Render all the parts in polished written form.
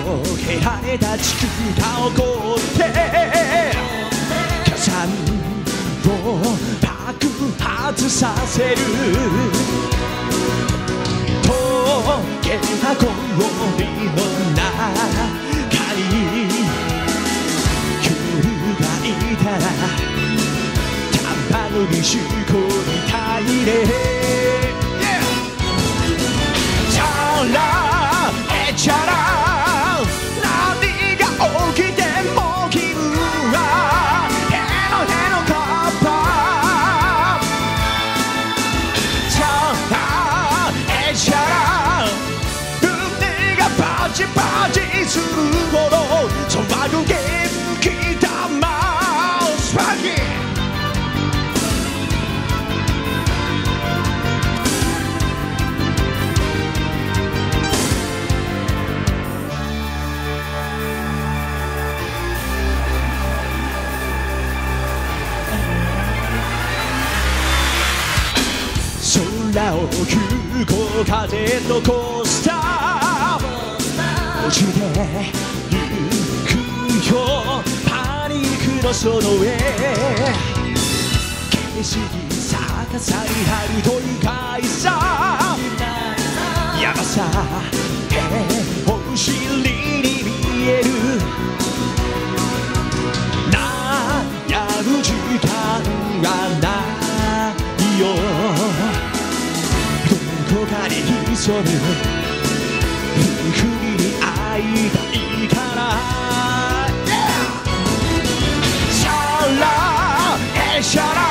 けられた地区が起こって火山を爆発させる溶けた氷の中に夜がいたら玉のにしこみたいでチャラエチャラ何が起きても気分はヘロヘロカッパチャラエチャラ胸がパチパチするほど騒ぐ元気玉スパーキー空を急行風のコースター落ちてゆくよパニックのその上景色逆さにあると理解さやばさお尻に見える悩む時間はないよどこかに潜むふりに会いたいからシャラヘシャラ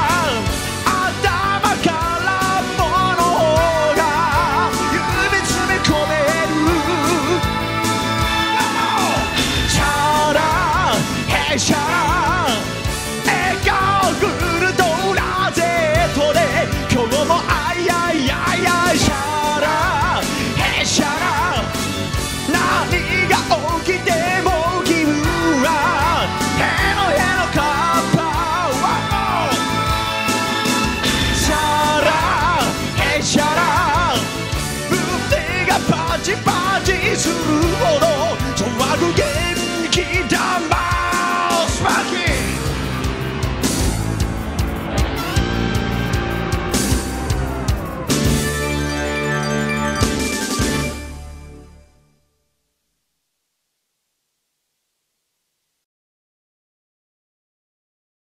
頭から物が指詰め込めるシャラヘシャラ笑顔グルドラゼットで今日もシャラヘシャラ何が起きても気分はヘロヘロカッパシャラヘシャラ胸がパチパチするほど騒ぐ元気玉スパーキー